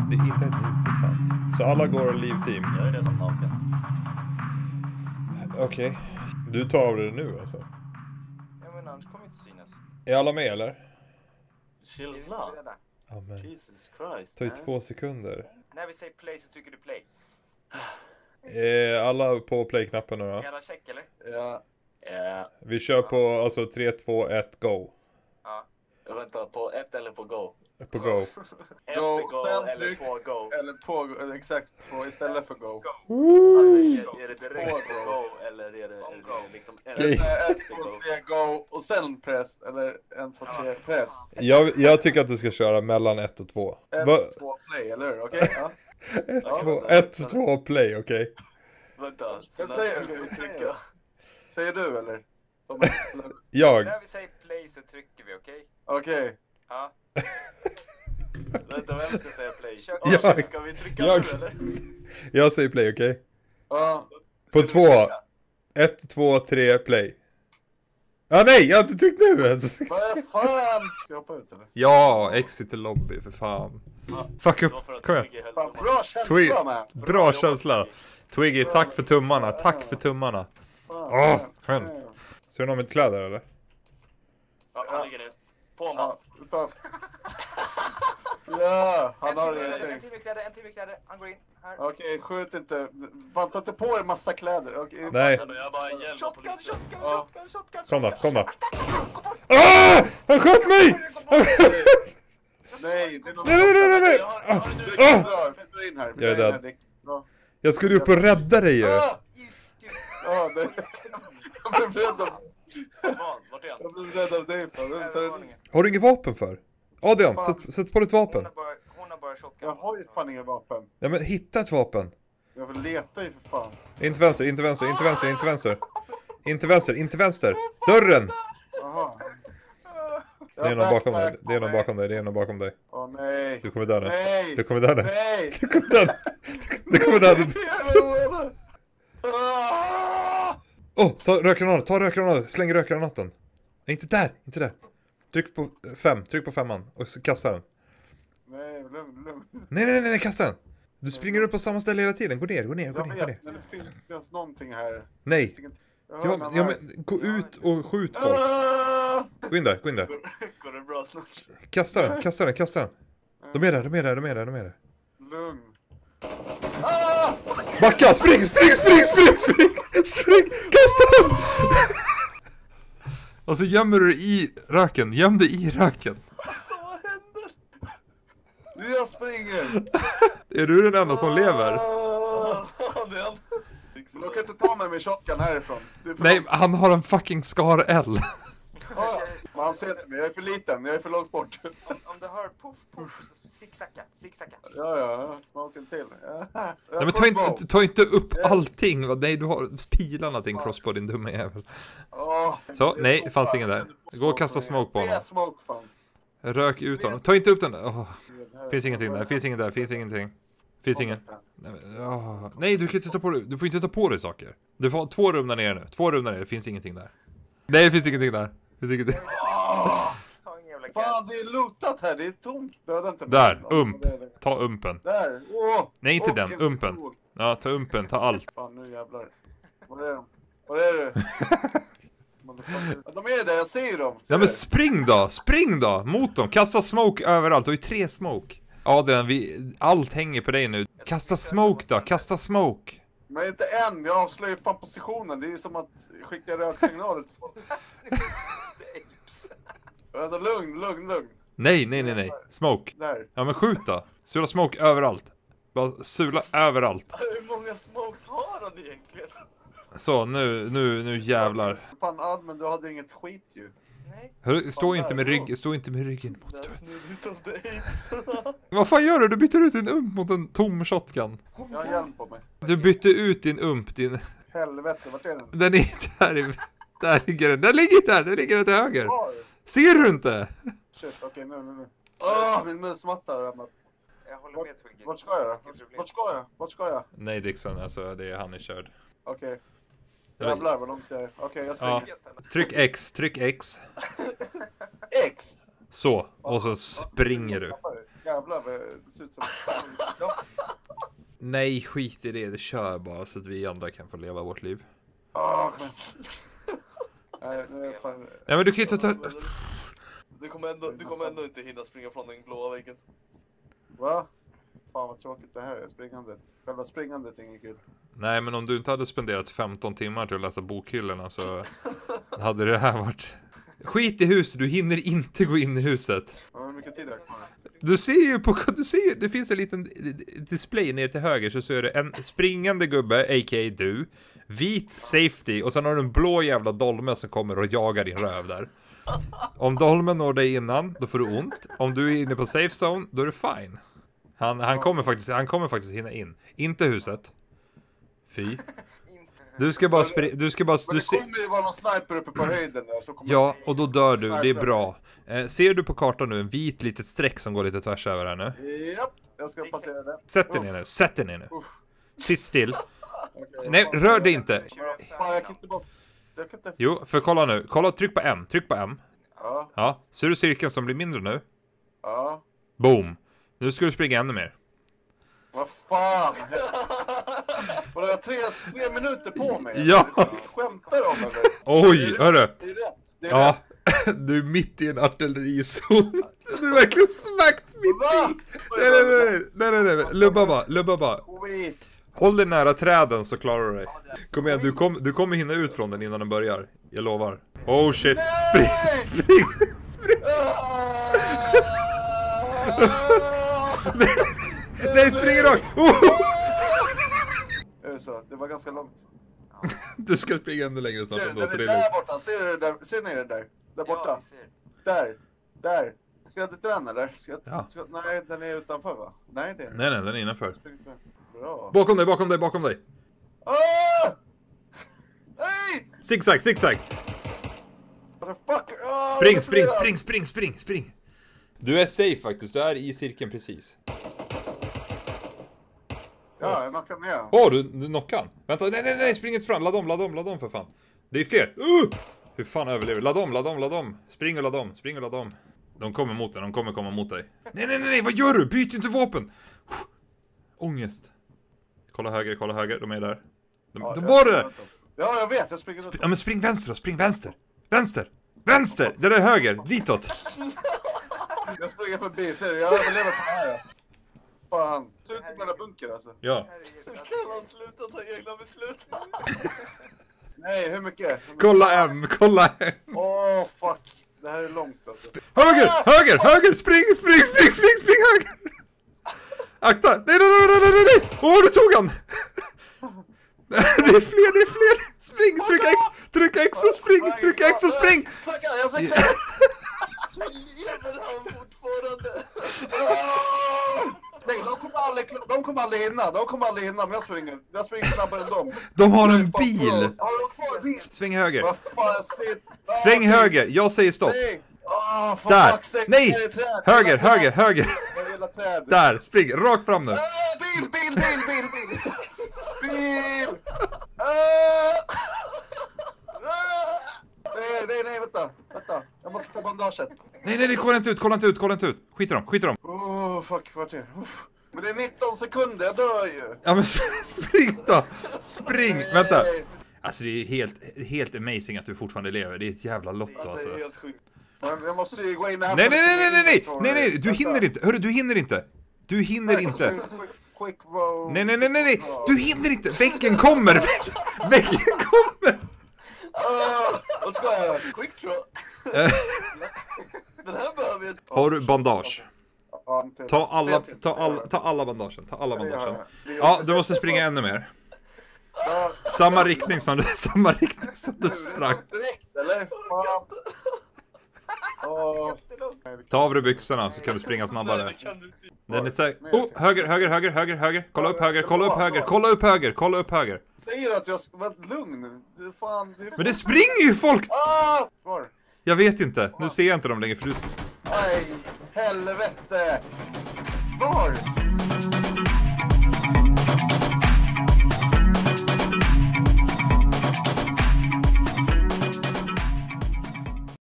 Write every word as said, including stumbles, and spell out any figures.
Det är inte ett liv för fan. Så alla går livteam. Jag är redan naken. Okej. Okay. Du tar av det nu alltså. Ja men annars kommer inte synas. Är alla med eller? Chilla. Ja men. Jesus Christ. Ta ju två sekunder. När vi säger play så trycker du play. Är alla på play-knappen nu då? Är alla check eller? Ja. Ja. Vi kör på alltså tre, två, ett, go. Ja. Jag väntar på ett eller på go. På go. Ett Go, go sen eller tryck. på go. Eller på, eller exakt på istället för go. Alltså, är, är det direkt På på go. go eller är det, är det liksom en Okej. ett, två, tre, go och sen press. Eller en, två, tre, press. Jag, jag tycker att du ska köra mellan ett och två. ett, Va? två, play, eller hur? Okej? Ja. ett, Ja, två, vänta, ett, vänta. två, play, okej. Okay. Vänta. Jag när säger- ska vi trycka? Säger du eller? Thomas, eller? Jag. När vi säger play så trycker vi, okej? Okej. Ja. Vänta, vem ska säga play? Kör. Oh, Jag- ska vi trycka jag- nu eller? Jag säger play, okej? Okay? Ja. På två. ett, två, tre, play. Ah nej, jag har inte tryckt nu ens. Vad fan? Ska jag hoppa ut eller? Ja, exit till lobby för fan. Fuck Det var upp, för att kom igen. Twiggy höll Fan, på bra Twig. känsla man. Bra känsla. Twiggy, tack för tummarna, tack för tummarna. Åh, skön. Ser du någon med kläder eller? Ja, han ligger ner. På man. Ja, utav. Ja, han En har timme kläder, en ingenting. timme kläder, en timme kläder. Han går in här. Okej, skjut inte. Man tar inte på er massa kläder. Okej. Nej. Men jag har bara en hjälm och Shotgun, polisen. shotgun, Ja. shotgun, shotgun. Kom då, kom då. Ah! Han sköt mig! Nej, det är någon. Nej, nej, nej, nej, nej! Jag har- Ah! har du- Du Ah! är klar. Du är in här. Jag är Du in här, död. Dick. Bra. Jag skulle upp och rädda dig ju. Ah! Just det. Ja, det. Jag blev rädd av. Van, vart är han? Jag blev rädd av dig. Fan. Jag tar- Övervåningen. Har du inget vapen för? Adrian, Fan. sätt, sätt på ditt Hon vapen. har bara, hon har bara shotgun. Jag har ju fan inga vapen. Ja men hitta ett vapen. Jag vill leta ju för fan. Inte vänster, inte vänster, inte vänster, inte vänster. Inte vänster, inte vänster. Dörren! Jaha. Det är någon bakom dig, det är någon bakom dig, det är någon bakom dig. Åh nej. Du kommer dö nu. Nej. Du kommer dö nu. Nej. Du kommer dö nu. Du kommer dö nu. Ah! Åh, ta rökgranaten, ta rökgranaten, släng rökgranaten. Nej, inte där, inte där. Tryck på fem, tryck på femman och så kasta den. Nej, lugn, lugn. Nej, nej, nej, nej, kasta den. Du springer upp på samma ställe hela tiden. Gå ner, gå ner, gå Jag ner, gå ner. vet, men det finns, finns någonting här. Nej. Jag hör Ja, någon ja här. men gå ut och skjut folk. Ah! Gå in där, gå in där. Går det bra snart? Kasta den, kasta den, kasta den. De är där, de är där, de är där, de är där. Lugn. Ah! Backa, spring, spring, spring, spring, spring, spring, kasta den! Och så gömmer du dig i röken, göm dig i röken. Vad händer? Jag springer. Är du den enda som lever? Ah! Adrian. Men de kan inte ta mig med shotgun härifrån. Det är för Nej, långt. han har en fucking Scar L. Ah, men han ser inte mig, jag är för liten, jag är för långt bort. Om, om du hör puff, puff, så zigzacka, zigzacka. Ja, ja, smoken till. Ja. Nej, men ta inte, ta inte upp allting. va? Nej, du har pilarna till en crossbow, din dumma jävel. Oh, Så, nej, det fanns ingen där. Gå och kasta smoke på honom. Smoke, fan. Rök ut honom. Ta inte upp den. Oh, finns ingenting där, finns inget där, finns ingenting. Finns ingen. Nej, men, oh. Nej, du kan inte ta på dig. Du får inte ta på dig saker. Du får ha två rum där nere nu. Två rum där nere, det finns ingenting där. Nej, det finns ingenting där. Det finns ingenting. Ta en jävla Fan, det är lootat här, det är tomt. Döda inte mig. Där, Ja, ump. det är det. Ta umpen. Där, åh! Nej, inte Och den, en umpen. pistol. Ja, ta umpen, ta allt. Fan, nu jävlar. Var är de? Var är du? Ja, de är där, jag ser dem. Ja men spring då, spring då, mot dem, kasta smoke överallt, du har ju tre smoke. Ja den, vi, allt hänger på dig nu. Kasta smoke då, kasta smoke. Men inte än, jag avslöjar fan positionen. Det är ju som att skicka röksignaler till folk. Vänta, lugn, lugn, lugn. Nej, nej, nej, nej, smoke. Där. Ja men skjut då, sula smoke överallt. Bara sula överallt. Hur många smokes har han egentligen? Så, nu, nu, nu jävlar. Fan Almen, du hade inget skit ju. Nej. Hör, stå inte med rygg, stå inte med ryggen mot That's stöd. new of the apes. Vad fan gör du? Du byter ut din ump mot en tom shotgun. Jag har hjälm på mig. Du bytte ut din ump, din... Helvete, vart är den? Den är där i... Där ligger den, den ligger där, den ligger där till höger. Var? Ser du inte? Shit, okej nu, nu, nu. Åh, min musmatta har ramlat. Jag håller med Twiggy. Vart ska jag då? Vart ska jag? Vart ska jag? Nej Dixon, alltså det är han är körd. Okej. Jävlar vad långt jag är. Okej, jag Ja. springer. Tryck X, tryck X. X! Så, och så springer du. Ja, jävlar. Det ser ut som... Ja. Nej, skit i det. Det kör bara så att vi andra kan få leva vårt liv. Åh, kom igen. Nej, nu är jag fan... Nej, men du kan inte ta... Du kommer ändå, du kommer ändå inte hinna springa från den blåa väggen. Va? Fan vad tråkigt det här är, springandet. Själva springandet är inget kul. Nej, men om du inte hade spenderat femton timmar till att läsa bokhyllorna så hade det här varit... Skit i huset, du hinner inte gå in i huset. Ja, hur mycket tid är det kvar? Du ser ju på... Du ser ju, det finns en liten display ner till höger så ser du en springande gubbe, a k a du. Vit safety och sen har du en blå jävla dolme som kommer och jagar din röv där. Om dolmen når dig innan, då får du ont. Om du är inne på safe zone, då är du fine. Han, han, kommer faktiskt, han kommer faktiskt hinna in. Inte huset. Fy. Du ska bara springa, du ska bara... Men Du det se, kommer ju vara någon sniper uppe på höjden där. Så kommer ja, och då dör du, det är bra. Eh, ser du på kartan nu en vit litet streck som går lite tvärs över här nu? Japp, jag ska passera det. Sätt dig ner nu, sätt dig ner nu. Uff. Sitt still. Okay, Nej, rör dig inte. Fan, jag kan inte bara... Jag kan inte... Jo, för kolla nu. Kolla, tryck på M, tryck på M. Ja, Ja, ser du cirkeln som blir mindre nu? ja. Boom. Nu ska du springa ännu mer. Vad fan? Och det har tre, tre minuter på mig. Ja. Skämtar de eller? Oj, hörru. Det är rätt. Det är Ja, rätt. du är mitt i en artillerizon. Du är verkligen smakt mitt Va? i. Nej, nej, nej, nej, nej, nej. Lubba bara, lubba bara. Skit. Håll dig nära träden så klarar du dig. Kom igen, du, kom, du kommer hinna ut från den innan den börjar. Jag lovar. Oh shit, spring, spring, spring. nej, nej, spring rakt. Oh! Är det så? Det var ganska långt. Du ska springa ännu längre snart Ser, ändå, den så är det är där lugnt. borta, ser du det där? Ser ni det där? Där borta? Ja, vi ser. Där, där. Ska jag inte till den eller? Ska jag, Ja. ska, nej, den är utanför va? Nej, det är den. Nej, nej, den är innanför. Spring inte. Bra. Bakom dig, bakom dig, bakom dig. Ah! Nej! Zigzag, zigzag. Motherfucker! Ah, Spring, det är spring, flera. spring, spring, spring, spring. Du är safe faktiskt, du är i cirkeln precis. Ja, jag knockade ner. Åh, oh, du, du knockade han. Vänta, nej, nej, nej, spring inte fram. Ladd om, ladd om, ladd om för fan. Det är fler. Uh! Hur fan överlever? Ladd om, ladd om, ladd om. Spring och ladd om, spring och ladd om. De kommer mot dig, de kommer komma mot dig. Nej, nej, nej, nej, vad gör du? Byt inte vapen. Ångest. Kolla höger, kolla höger, de är där. De, Ja, de jag var springer det! runt dem. Ja, jag vet, jag springer runt. Ja, men spring vänster då, spring vänster. Vänster, vänster, det där är höger, ditåt. Jag springer förbi, ser du? Jag överlever på det här. Fan, det ser ut som en bunker alltså. Ja. Ska han sluta ta egna beslut? Nej, hur mycket? Kolla M, kolla M. Åh, oh, fuck. Det här är långt alltså. Höger, höger, höger, spring, spring, spring, spring, spring, höger. Akta, nej, nej, nej, nej, nej, nej. Åh, du tog han. Det är fler, det är fler. Spring, tryck X, tryck X och spring, tryck X och spring. Tackar, jag säger Lever han fortfarande? Nej, de kommer aldrig, de kommer aldrig hinna. De kommer aldrig hinna, men jag springer. Jag springer snabbare än dem. De har en bil. Har de kvar bil? Sväng höger. Vad fan, shit. Sväng höger, jag säger stopp. Nej. Oh, Där, nej, höger, höger, höger. Jag gillar träd. Där, spring, rakt fram nu. Ah, bil, bil, bil, bil, bil. Bil. Ah. Ah. Nej, nej, nej, vänta. Vänta, jag måste ta bandaget. Nej, nej, nej, kolla inte ut, kolla inte ut, kolla inte ut. Skit i dem, skit i dem. Oh, fuck, vart är det? Men det är nitton sekunder, jag dör ju. Ja, men spring då. Spring, vänta. Alltså det är helt, helt amazing att du fortfarande lever. Det är ett jävla lotto Det alltså. är helt sjukt. Jag måste ju gå in här. Nej, nej, nej, nej, nej, nej, nej, nej, du hinner inte. Hörru, du hinner inte. Du hinner inte. Quick, quick roll. Nej, nej, nej, nej, nej. Du hinner inte. Väggen kommer. Väggen kommer. Ah, let's go. Quick draw. Den här behöver vi ett... Har du bandage? Ja, en till. Ta alla, Till, till. ta alla, ta alla bandagen. Ta alla Ja, ja, bandagen. ja. Ja, du måste springa ännu mer. Ja. Samma riktning som du, samma riktning som du sprang. Direkt, eller? Fan. Åh. Ta av dig byxorna så kan du springa snabbare. Nej, det kan du inte. Den är säker. Oh, höger, höger, höger, höger, höger. Kolla upp höger, kolla upp höger, kolla upp höger, kolla upp höger. Säger att jag ska vara lugn. Det är fan, det är... Men det springer ju folk! Ah! Var? Jag vet inte, nu ser jag inte dem längre för du... Aj, helvete! Var?